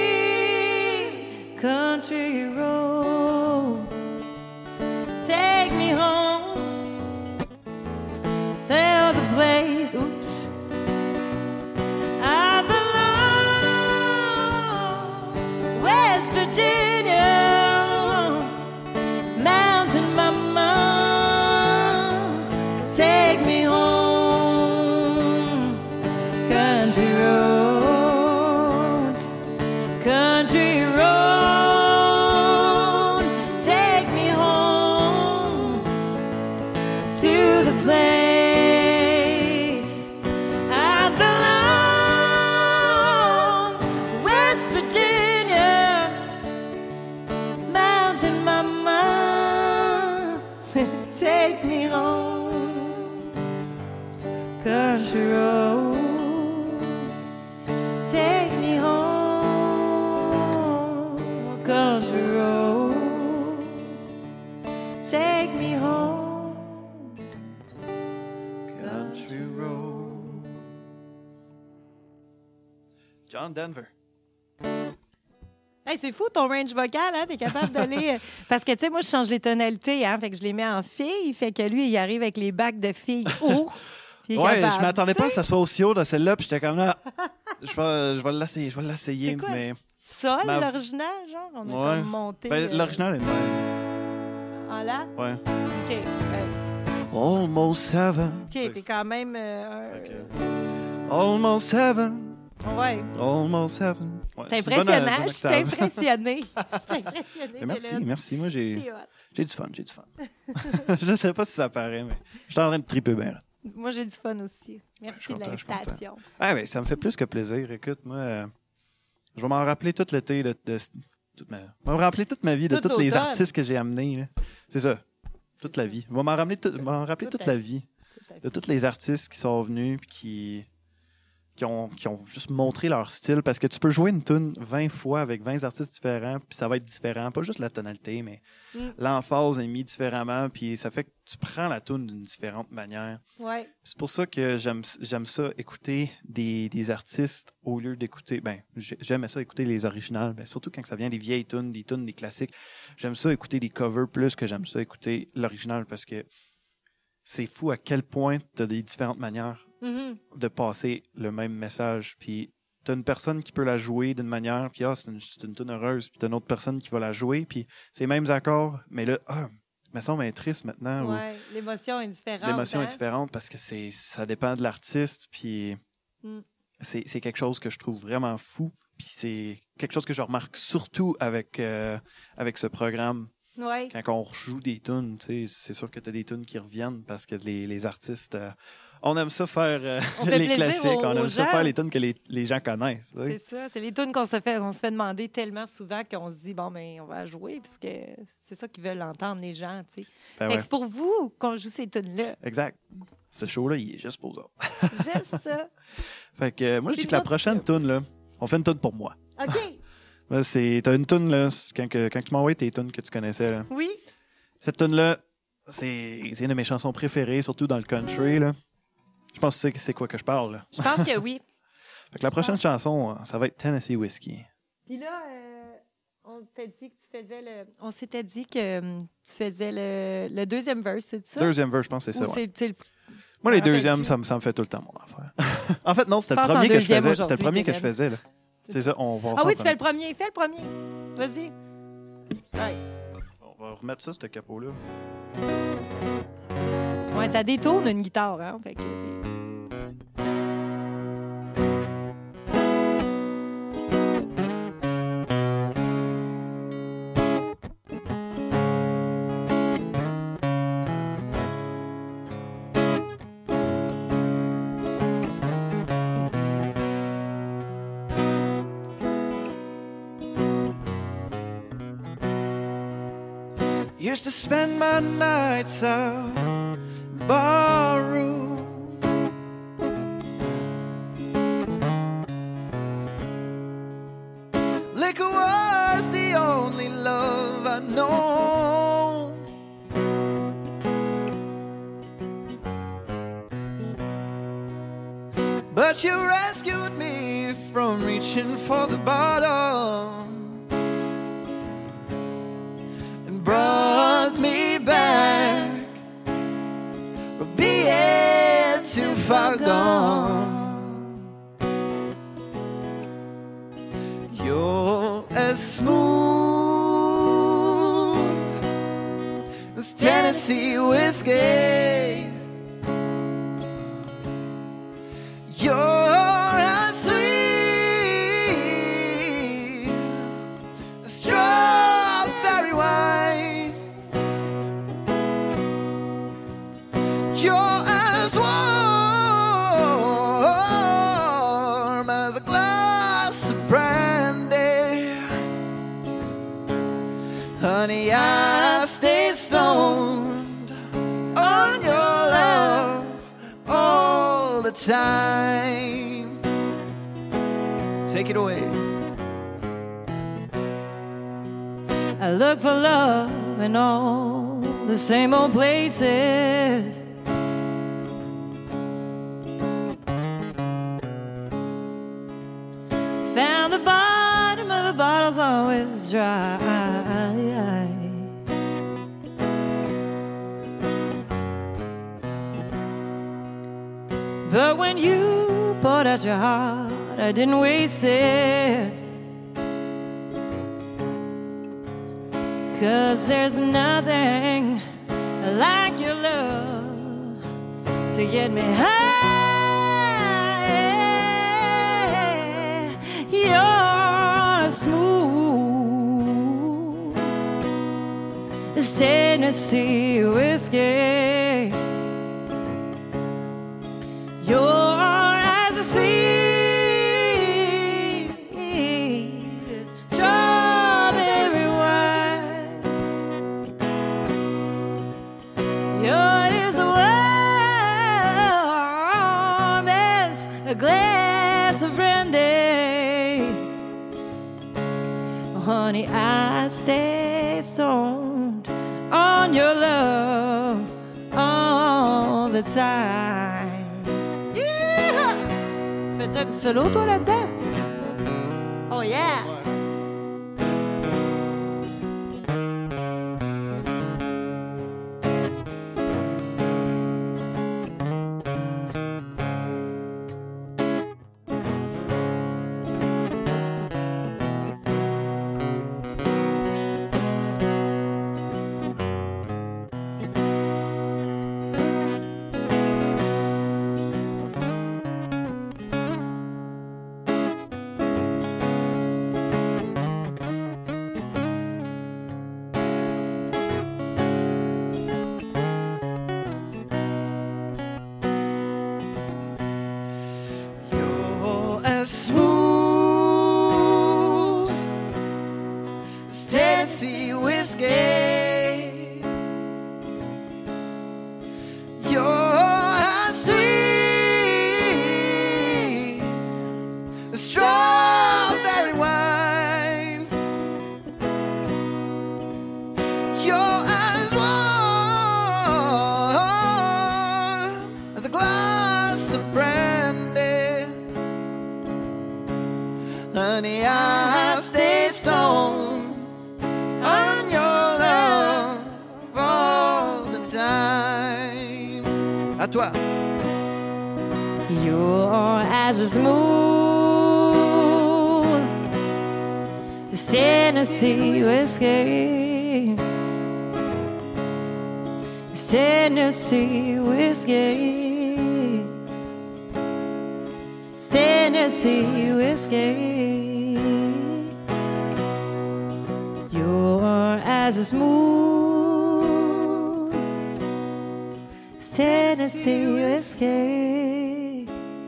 Speaker 2: country road, take me home, tell the place, oops, I belong. West Virginia, Mountain Mama, take me home, country roads, country road, take me home to the place I belong. West Virginia, Mountain Mama, take me home, country road, take me home, country road, take me home,
Speaker 3: Country road.
Speaker 1: John Denver.
Speaker 2: Hey, c'est fou ton range vocal, hein? T'es capable d'aller. euh, Parce que, tu sais, moi, je change les tonalités, hein? Fait que je les mets en filles. Fait que lui, il arrive avec les bacs de filles hauts. Puis il est
Speaker 1: Ouais,
Speaker 2: capable,
Speaker 1: je m'attendais
Speaker 2: tu
Speaker 1: pas à
Speaker 2: sais.
Speaker 1: ce que ça soit aussi haut dans celle-là, puis j'étais comme là. Je vais, je vais l'essayer, je vais l'essayer,
Speaker 2: C'est quoi,
Speaker 1: mais.
Speaker 2: Sol,
Speaker 1: Ma-
Speaker 2: l'original, genre? On a
Speaker 1: Ouais.
Speaker 2: comme monté.
Speaker 1: Ben,
Speaker 2: euh,
Speaker 1: l'original est même.
Speaker 2: En là?
Speaker 1: Ouais.
Speaker 2: OK. Euh,
Speaker 3: Almost heaven,
Speaker 2: OK, t'es quand même. euh,
Speaker 1: Ok.
Speaker 3: almost heaven,
Speaker 2: Ouais.
Speaker 3: almost heaven.
Speaker 1: Ouais,
Speaker 2: C'est
Speaker 1: c'est une bonne-
Speaker 2: impressionnant.
Speaker 1: bonne
Speaker 2: Je suis
Speaker 1: octave.
Speaker 2: impressionné. Je suis impressionné.
Speaker 1: Mais merci,
Speaker 2: Dylan.
Speaker 1: merci. Moi, j'ai
Speaker 2: T'es hot.
Speaker 1: j'ai du fun, j'ai du fun. Je sais pas si ça paraît, mais je suis en train de triper bien. là.
Speaker 2: Moi, j'ai du fun aussi. Merci
Speaker 1: je suis
Speaker 2: de
Speaker 1: content, je suis content.
Speaker 2: l'invitation.
Speaker 1: Ah, mais ça me fait plus que plaisir. Écoute, moi, euh, je vais m'en rappeler tout l'été de, de, toute ma, je vais me rappeler toute ma vie de
Speaker 2: Tout
Speaker 1: tous les
Speaker 2: l'automne.
Speaker 1: artistes que j'ai amenés. là. C'est ça. Toute la vie. Je vais m'en rappeler, tout- m'en rappeler
Speaker 2: Toute
Speaker 1: toute
Speaker 2: la
Speaker 1: la vie. de tous les artistes qui sont venus puis qui qui ont, qui ont juste montré leur style. Parce que tu peux jouer une tune vingt fois avec vingt artistes différents, puis ça va être différent. Pas juste la tonalité, mais mm. l'emphase est mise différemment, puis ça fait que tu prends la tune d'une différente manière.
Speaker 2: Ouais.
Speaker 1: C'est pour ça que j'aime, j'aime ça, écouter des, des artistes au lieu d'écouter... Ben, j'aime ça, écouter les originales, ben, surtout quand ça vient des vieilles tunes, des tunes, des classiques. J'aime ça, écouter des covers plus que j'aime ça, écouter l'original, parce que c'est fou à quel point tu as des différentes manières Mm-hmm. de passer le même message. Puis t'as une personne qui peut la jouer d'une manière, puis ah, c'est une, c'est une tune heureuse, puis t'as une autre personne qui va la jouer, puis c'est les mêmes accords, mais là, ah, mais ça, on est triste maintenant.
Speaker 2: Ouais, ou, l'émotion est différente.
Speaker 1: L'émotion
Speaker 2: hein?
Speaker 1: est différente parce que c'est, ça dépend de l'artiste, puis mm. c'est, c'est quelque chose que je trouve vraiment fou, puis c'est quelque chose que je remarque surtout avec, euh, avec ce programme.
Speaker 2: Ouais.
Speaker 1: Quand on rejoue des tunes, c'est sûr que t'as des tunes qui reviennent parce que les, les artistes... Euh, on aime ça faire euh, les classiques, aux, on aime aux ça gens. Faire les tunes que les, les gens connaissent.
Speaker 2: C'est ça, c'est les tunes qu'on se fait, on se fait demander tellement souvent qu'on se dit, bon, ben, on va jouer, parce que c'est ça qu'ils veulent entendre, les gens. Tu sais. Ben ouais. C'est pour vous qu'on joue ces tunes-là.
Speaker 1: Exact. Ce show-là, il est juste pour ça.
Speaker 2: Juste ça.
Speaker 1: Fait que euh, moi, je dis que la prochaine tune, là, on fait une tune pour moi.
Speaker 2: OK.
Speaker 1: Là, c'est, t'as une tune, là, quand, que, quand tu m'as envoyé tes tunes que tu connaissais. Là.
Speaker 2: Oui.
Speaker 1: Cette tune-là, c'est, c'est une de mes chansons préférées, surtout dans le country, là. Je pense que c'est, c'est quoi que je parle. Là.
Speaker 2: Je pense que oui.
Speaker 1: Fait que la prochaine chanson, ça va être Tennessee Whiskey.
Speaker 2: Puis là, euh, on s'était dit que tu faisais le. On s'était dit que um, tu faisais le, le deuxième verse, c'est ça?
Speaker 1: Deuxième verse, je pense que c'est ça.
Speaker 2: C'est,
Speaker 1: ouais.
Speaker 2: c'est le...
Speaker 1: Moi, les deuxièmes, ça me, ça me fait tout le temps mon affaire. En fait, non, c'était le premier que je faisais. C'était le premier que je faisais. Là. C'est ça, on va
Speaker 2: Ah oui, tu fais le premier. Fais le premier. Vas-y. Right.
Speaker 1: On va remettre ça, ce capot-là.
Speaker 2: Ouais, ça détourne une guitare, hein? Fait que c'est...
Speaker 3: Used to spend my nights out barroom, liquor was the only love I know. But you rescued me from reaching for the bottom and brought me back from being too far gone. You're as smooth as Tennessee whiskey. You're as sweet as strawberry wine. You're as warm as a glass of brandy. Honey, I stay stoned on your love all the time. Take it away.
Speaker 2: I look for love in all the same old places. Found the bottom of a bottle's always dry. But when you poured out your heart, I didn't waste it. 'Cause there's nothing like your love to get me high. You're smooth as Tennessee whiskey. You're as sweet as strawberry wine. You're as warm as a glass Honey, I stay stoned on your love all the time. Yeah! Tu fais-tu un petit solo, toi, là-dedans? Oh, yeah!
Speaker 3: Honey, I stay stoned on your love all the time. À toi.
Speaker 2: You're as smooth as Tennessee whiskey. It's Tennessee whiskey. It's Tennessee whiskey. You're as smooth as Tennessee whiskey.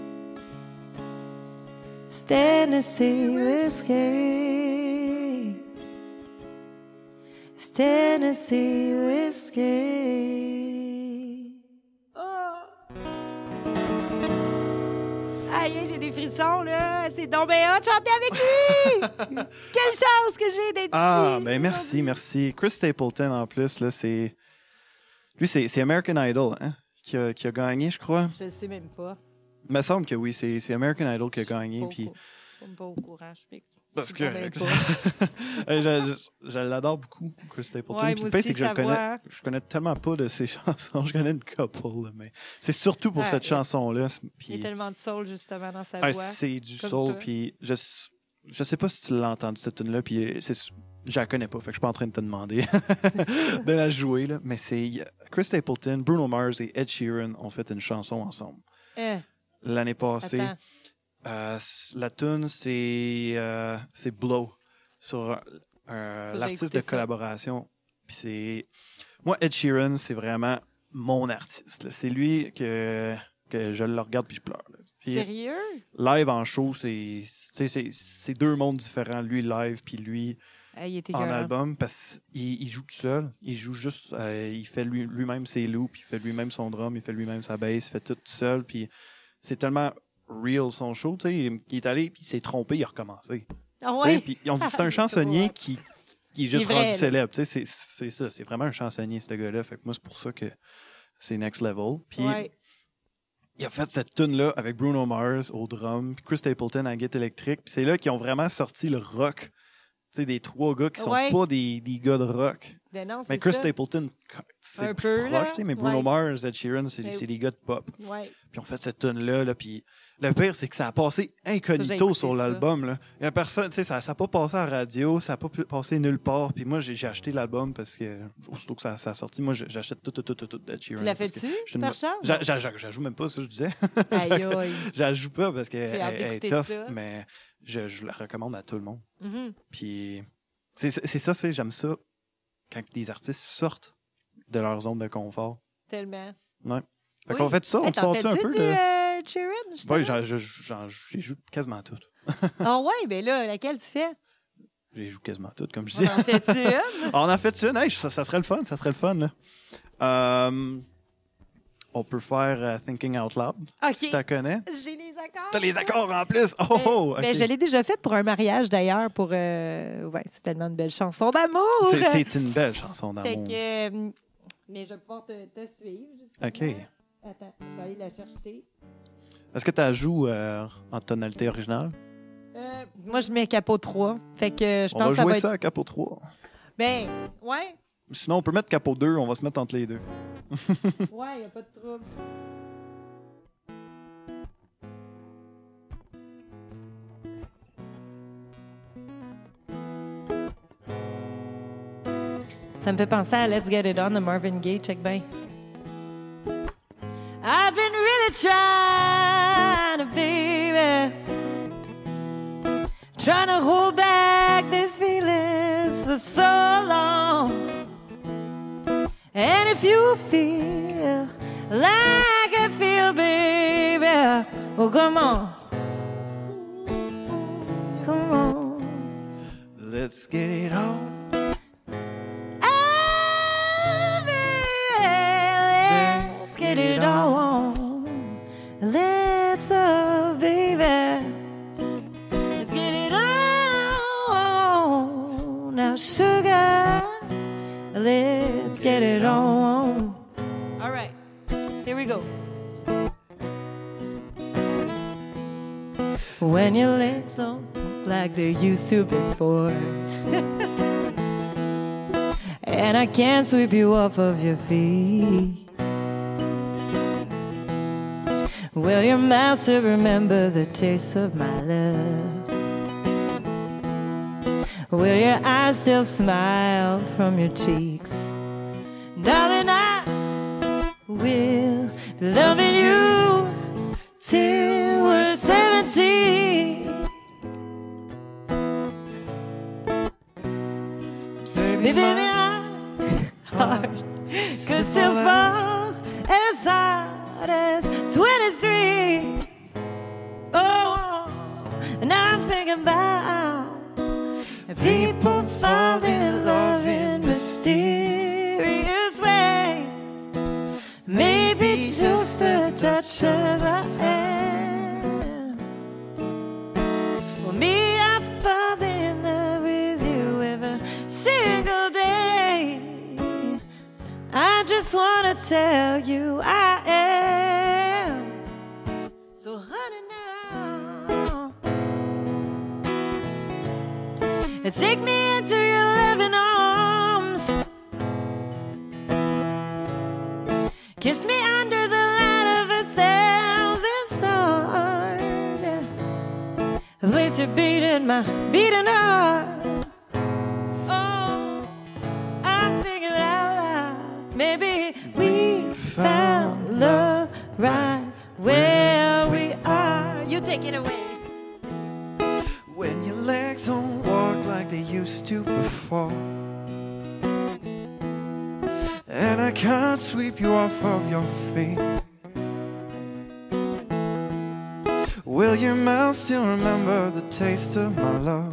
Speaker 2: It's Tennessee whiskey. It's Tennessee whiskey. Oh! Aïe, j'ai des frissons, là. C'est donc bien hot de chanter avec lui! Quelle chance que j'ai d'être
Speaker 1: Ah,
Speaker 2: ici!
Speaker 1: ben merci, merci. Chris Stapleton, en plus, là, c'est... Lui, c'est, c'est American Idol, hein, qui a, qui a gagné, je crois.
Speaker 2: Je le sais même pas.
Speaker 1: Il me semble que oui, c'est, c'est American Idol qui a gagné, puis...
Speaker 2: Je suis pas au courant, je sais
Speaker 1: Parce que
Speaker 2: je
Speaker 1: je, je, je l'adore beaucoup, Chris Stapleton.
Speaker 2: Ouais,
Speaker 1: Puis
Speaker 2: moi
Speaker 1: le pire,
Speaker 2: aussi,
Speaker 1: c'est que je
Speaker 2: ça
Speaker 1: le connais,
Speaker 2: voit.
Speaker 1: je connais tellement pas de ses chansons. Je connais une couple, là, mais c'est surtout pour
Speaker 2: Ouais,
Speaker 1: cette
Speaker 2: il-
Speaker 1: chanson-là.
Speaker 2: Il y
Speaker 1: Puis,
Speaker 2: a tellement de soul, justement, dans sa
Speaker 1: ah,
Speaker 2: voix.
Speaker 1: c'est du
Speaker 2: comme
Speaker 1: soul.
Speaker 2: toi.
Speaker 1: Puis je, je sais pas si tu l'as entendu, cette tune-là. Puis c'est, je la connais pas, fait que je suis pas en train de te demander de la jouer. Là. Mais c'est Chris Stapleton, Bruno Mars et Ed Sheeran ont fait une chanson ensemble
Speaker 2: Eh,
Speaker 1: l'année passée.
Speaker 2: attends.
Speaker 1: Euh, la tune, c'est, euh, c'est Blow sur euh,
Speaker 2: Faut que
Speaker 1: l'artiste
Speaker 2: j'aille
Speaker 1: de
Speaker 2: écouter ça.
Speaker 1: collaboration. Puis c'est moi, Ed Sheeran, c'est vraiment mon artiste. là. C'est lui que, que je le regarde puis je pleure. là. Puis
Speaker 2: Sérieux?
Speaker 1: live en show, c'est, c'est, c'est, c'est deux mondes différents. Lui live puis lui
Speaker 2: Ah, il était
Speaker 1: en
Speaker 2: écœurant.
Speaker 1: album parce qu'il il joue tout seul. Il joue juste, euh, il fait lui, lui-même ses loops, il fait lui-même son drum, il fait lui-même sa bass, il fait tout tout seul. Puis c'est tellement real son show, tu sais, il il est allé puis il s'est trompé, il a recommencé.
Speaker 2: Ah
Speaker 1: Tu sais,
Speaker 2: ouais?
Speaker 1: puis ils ont dit c'est un
Speaker 2: C'est
Speaker 1: chansonnier
Speaker 2: beau,
Speaker 1: qui, qui est juste
Speaker 2: Il est vrai,
Speaker 1: rendu
Speaker 2: là.
Speaker 1: célèbre, tu sais, c'est, c'est ça, c'est vraiment un chansonnier ce gars-là, fait que moi c'est pour ça que c'est next level. Puis
Speaker 2: Ouais.
Speaker 1: il a fait cette tune là avec Bruno Mars au drum, puis Chris Stapleton à la guitare électrique, puis c'est là qu'ils ont vraiment sorti le rock. Tu sais, des trois gars qui sont
Speaker 2: Ouais.
Speaker 1: pas des, des gars de rock.
Speaker 2: Ben non,
Speaker 1: Mais
Speaker 2: c'est
Speaker 1: Chris
Speaker 2: ça.
Speaker 1: Stapleton, c'est
Speaker 2: Un
Speaker 1: plus
Speaker 2: peu,
Speaker 1: proche,
Speaker 2: là.
Speaker 1: tu sais, mais Bruno
Speaker 2: Ouais.
Speaker 1: Mars, Ed Sheeran, c'est,
Speaker 2: Mais-
Speaker 1: c'est des gars de pop.
Speaker 2: Ouais.
Speaker 1: Puis on fait cette tune-là, là, puis le pire, c'est que ça a passé
Speaker 2: J'ai
Speaker 1: incognito
Speaker 2: écouté
Speaker 1: sur
Speaker 2: ça.
Speaker 1: l'album. Là. Il y a personne, tu sais, ça n'a pas passé à la radio, ça n'a pas pu- passé nulle part. Puis moi, j'ai, j'ai acheté l'album parce que, aussitôt que ça, ça a sorti, moi, j'ai- j'achète tout, tout, tout, tout, tout d'Ed Sheeran.
Speaker 2: Tu l'as
Speaker 1: parce que
Speaker 2: fait-tu,
Speaker 1: je suis une-
Speaker 2: par chance?
Speaker 1: j'a- j'a- j'a- J'ajoute même pas ça, je disais.
Speaker 2: Aïe, aïe.
Speaker 1: J'ajoute pas parce qu'elle
Speaker 2: J'ai hâte
Speaker 1: elle est
Speaker 2: d'écouter
Speaker 1: tough,
Speaker 2: ça.
Speaker 1: mais je, je la recommande à tout le monde.
Speaker 2: Mhm.
Speaker 1: Puis c'est, c'est c'est ça, c'est, j'aime ça quand des artistes sortent de leur zone de confort.
Speaker 2: Tellement.
Speaker 1: Ouais. Fait
Speaker 2: Oui.
Speaker 1: qu'on fait ça, on
Speaker 2: Hey,
Speaker 1: te
Speaker 2: t'en
Speaker 1: sort-tu un
Speaker 2: fais-tu
Speaker 1: peu?
Speaker 2: du,
Speaker 1: de-
Speaker 2: euh, Sheeran, justement?
Speaker 1: Oui, j'en, j'en, j'en- j'y joue quasiment toutes.
Speaker 2: Ah ouais, ben là, laquelle tu fais?
Speaker 1: J'y joue quasiment toutes, comme je
Speaker 2: On
Speaker 1: dis.
Speaker 2: en fait-tu une?
Speaker 1: On en fait une, hey, ça, ça serait le fun, ça serait le fun. Là. Euh, on peut faire euh, Thinking Out Loud,
Speaker 2: OK.
Speaker 1: si tu la connais.
Speaker 2: J'ai les accords.
Speaker 1: T'as les accords en plus. Oh, oh,
Speaker 2: Ben,
Speaker 1: OK.
Speaker 2: ben, je l'ai déjà fait pour un mariage, d'ailleurs, pour... Euh... Ouais, c'est tellement une belle chanson d'amour.
Speaker 1: C'est, c'est une belle chanson
Speaker 2: Fait
Speaker 1: d'amour.
Speaker 2: que, euh, mais je vais pouvoir te, te suivre, justement.
Speaker 1: OK.
Speaker 2: Attends, je vais aller la chercher.
Speaker 1: Est-ce que tu la joues euh, en tonalité originale?
Speaker 2: Euh, moi, je mets capot trois. Fait que je
Speaker 1: On
Speaker 2: pense
Speaker 1: va
Speaker 2: que ça
Speaker 1: jouer
Speaker 2: va
Speaker 1: ça
Speaker 2: être...
Speaker 1: à capot trois.
Speaker 2: Ben, ouais.
Speaker 1: Sinon, on peut mettre capot deux. On va se mettre entre les deux.
Speaker 2: Ouais, il n'y a pas de trouble. Ça me fait penser à Let's Get It On de Marvin Gaye. Check bien. I've been really trying to, baby, trying to hold back these feelings for so long. And if you feel like I feel, baby, well, come on. Come on.
Speaker 3: Let's get it on.
Speaker 2: Get it on. Let's love, baby. Let's get it on. Now, sugar, let's get it on. All right, here we go. When your legs don't look like they used to before, and I can't sweep you off of your feet. Will your mouth still remember the taste of my love? Will your eyes still smile from your cheeks? Darling, I will be loving you till we're seventy. Baby, baby, our heart could still fall as hard as twenty-three. Oh, and I'm thinking about people fall in love in mysterious ways. Maybe just a touch of a hand. Well, me, I fall in love with you every single day. I just want to tell you I am. So honey now, and take me into your loving arms. Kiss me under the light of a thousand stars. Yeah. Place your beat in my beating heart. Oh, I'm thinking out loud. Maybe we found love right where we are. You take it away.
Speaker 3: When your legs don't walk like they used to before, and I can't sweep you off of your feet. Will your mouth still remember the taste of my love?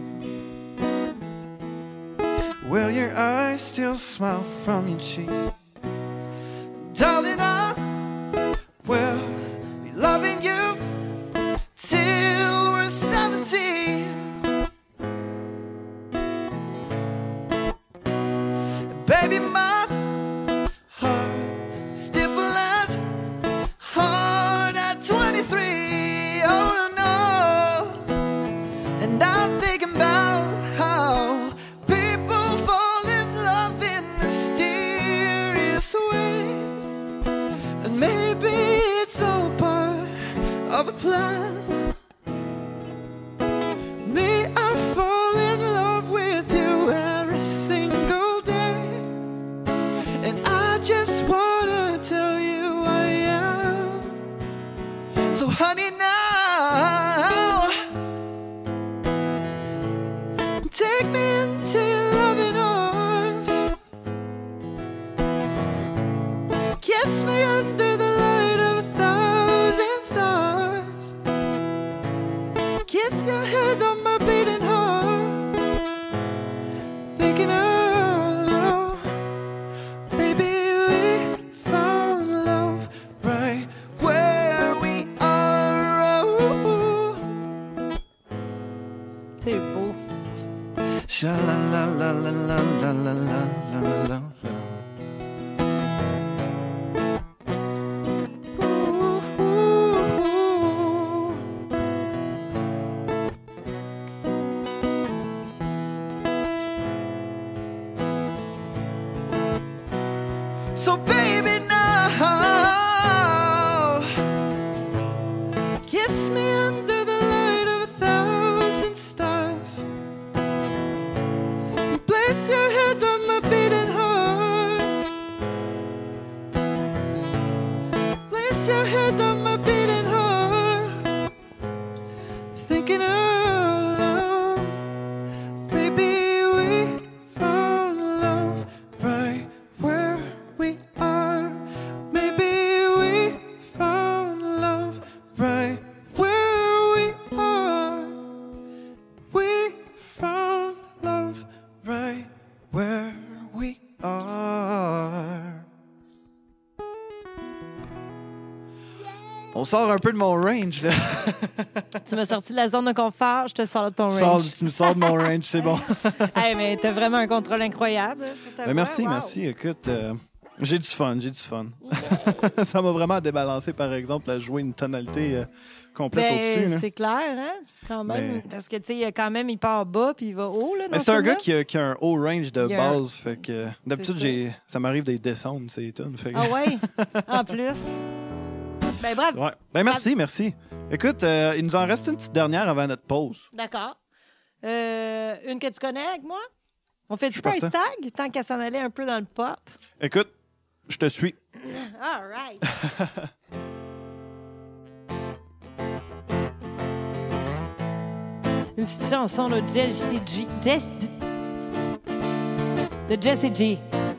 Speaker 3: Will your eyes still smile from your cheeks? Darling, I will be loving you till we're seventy. Baby, my heart still as hard at twenty-three. Oh no. And I'm thinking about how people fall in love in mysterious ways. And maybe it's all part of a plan. Me, I fall in love with you every single day. And I just wanna tell you I am. So honey, now take me into your loving arms. Kiss me under the light of a thousand stars. Kiss your head on my beating heart. Thinking out loud, maybe we found love right where we are. Sha la la la la la la la la la la. So baby now, kiss me under the light of a thousand stars. Place your head on my beating heart. Place your head on my beating heart. Thinking out loud, maybe we found love right where we are. Maybe we found love right where we are. We found love right where we are. On sort un peu de mon range, là.
Speaker 2: Tu m'as sorti de la zone de confort, je te sors de ton
Speaker 1: Sors-
Speaker 2: range.
Speaker 1: tu me sors de mon range, c'est bon.
Speaker 2: Hey, mais t'as vraiment un contrôle incroyable. sur ta
Speaker 1: Ben,
Speaker 2: voix.
Speaker 1: merci,
Speaker 2: Wow.
Speaker 1: merci. Écoute, euh, j'ai du fun, j'ai du fun. Ça m'a vraiment débalancé, par exemple, à jouer une tonalité euh, complète au-dessus.
Speaker 2: Ben,
Speaker 1: là.
Speaker 2: c'est clair, hein? Quand même.
Speaker 1: Mais-
Speaker 2: Parce que, tu sais, quand même, il part bas puis il va haut, là.
Speaker 1: Mais
Speaker 2: dans
Speaker 1: c'est un
Speaker 2: ce
Speaker 1: gars
Speaker 2: film-là.
Speaker 1: qui a, qui a un haut range de
Speaker 2: Il y a un-
Speaker 1: base. Fait que euh, d'habitude,
Speaker 2: ça.
Speaker 1: j'ai, ça m'arrive de descendre, ces tunes. Fait que-
Speaker 2: Ah ouais? En plus. Ben, bref.
Speaker 1: Ouais. Ben, merci, merci. Écoute, euh, il nous en reste une petite dernière avant notre pause.
Speaker 2: D'accord. Euh, une que tu connais avec moi? On fait
Speaker 1: Je
Speaker 2: du
Speaker 1: suis
Speaker 2: price
Speaker 1: partant.
Speaker 2: tag, tant qu'à s'en aller un peu dans le pop.
Speaker 1: Écoute, je te suis.
Speaker 2: All right. Une petite chanson de Jesse G. Des- De Jesse G.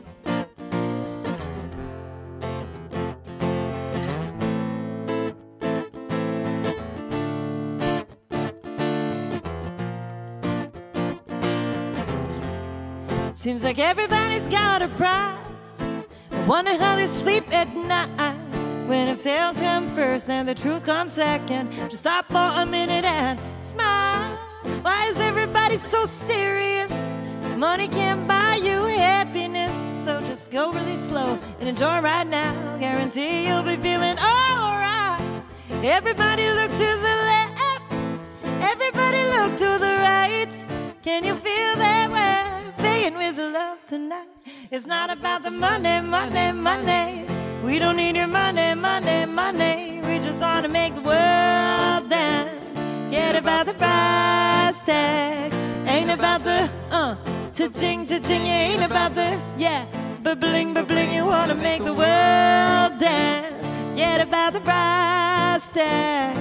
Speaker 2: Seems like everybody's got a price. I wonder how they sleep at night. When if sales come first and the truth comes second, just stop for a minute and smile. Why is everybody so serious? Money can't buy you happiness, so just go really slow and enjoy right now. Guarantee you'll be feeling alright. Everybody look to the left, everybody look to the right. Can you feel that we're paying with love tonight? It's not about the money, money, money. We don't need your money, money, money. We just want to make the world dance. Get about the price tag. Ain't about the uh, cha-ching, cha-ching. Ain't about the yeah, ba-bling, ba-bling. You want to make the world dance. Get about the price tag.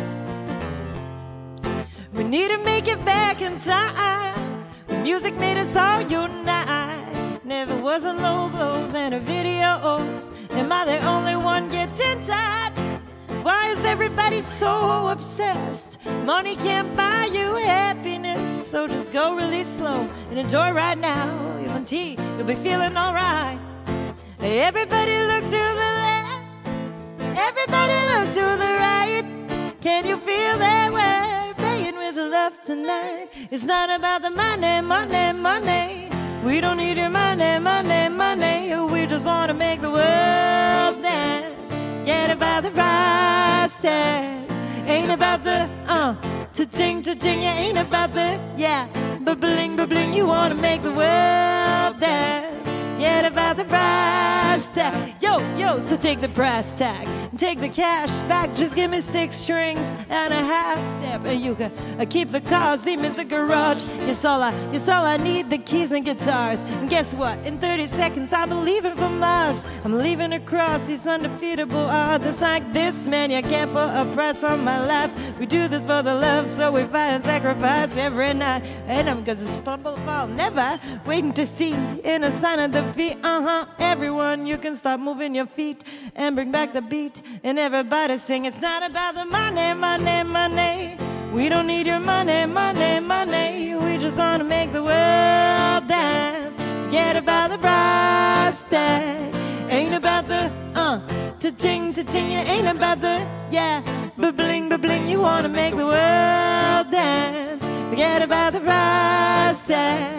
Speaker 2: We need to make it back in time. Music made us all unite. Never wasn't low blows in her videos. Am I the only one getting tired? Why is everybody so obsessed? Money can't buy you happiness, so just go really slow and enjoy right now. Guarantee you'll be feeling alright. Everybody look to the left, everybody look to the right. Can you feel that we're paying with love tonight? It's not about the money, money, money. We don't need your money, money, money. We just want to make the world dance. Get about the price tag. Ain't about the uh, cha-ching, cha-ching. Yeah, ain't about the yeah, ba-bling, ba-bling. You want to make the world dance. Get about the price tag. Yo, yo, so take the price tag and take the cash back. Just give me six strings and a half step, and you can uh, keep the cars, leave me in the garage. It's all I, it's all I need, the keys and guitars. And guess what? In thirty seconds, I'm leaving for Mars. I'm leaving across these undefeatable odds. It's like this, man, you can't put a price on my life. We do this for the love, so we fight and sacrifice every night. And I'm gonna stumble, fall, never waiting to see in a sign of defeat. Uh-huh, everyone, you can stop moving your feet and bring back the beat. And everybody sing, it's not about the money, money, money. We don't need your money, money, money. We just want to make the world dance. Get about the price tag. Ain't about the, uh, cha-ching, cha-ching. You ain't about the, yeah, ba-bling, ba-bling. You want to make the world dance. Forget about the price tag.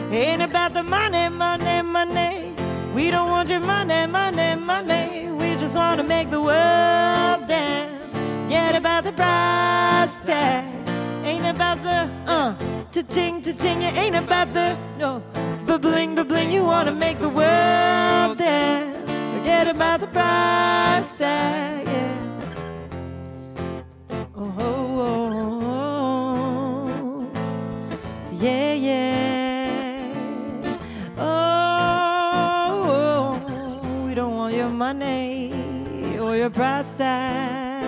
Speaker 2: Ain't about the money, money, money. We don't want your money, money, money. We just want to make the world dance. Get about the price tag. Ain't about the uh, cha-ching, cha-ching. It ain't about the no, ba-bling, ba-bling. You want to make the world dance. Forget about the price tag. Yeah. Oh, oh, oh, oh. Yeah, yeah. Oh, oh, we don't want your money or your price tag.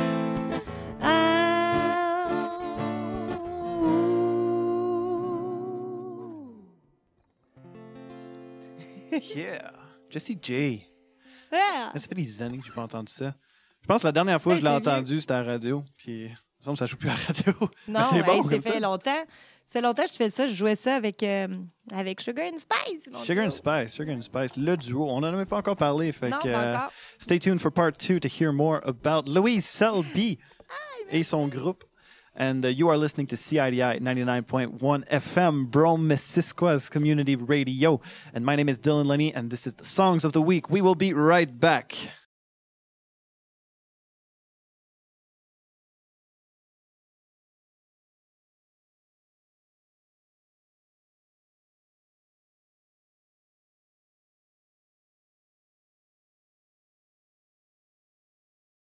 Speaker 1: Yeah. Jesse J.
Speaker 2: Yeah.
Speaker 1: Ça fait des années que je n'ai pas entendu ça. Je pense que la dernière fois que je l'ai entendu, c'était à la radio. Puis, il me semble que ça ne joue plus à la radio.
Speaker 2: Non,
Speaker 1: c'est
Speaker 2: hey,
Speaker 1: bon,
Speaker 2: ça fait longtemps. Ça fait longtemps que je fais ça. Je jouais ça avec, euh, avec Sugar and Spice.
Speaker 1: Sugar and Spice, Sugar and Spice, le duo. On n'en a même pas encore parlé. Fait
Speaker 2: non,
Speaker 1: que,
Speaker 2: pas
Speaker 1: euh,
Speaker 2: encore.
Speaker 1: Stay tuned for part two to hear more about Louise Selby et son groupe. And uh, you are listening to C I D I ninety-nine point one F M, Brome-Missisqua's Community Radio. And my name is Dylan Leney, and this is the Songs of the Week. We will be right back.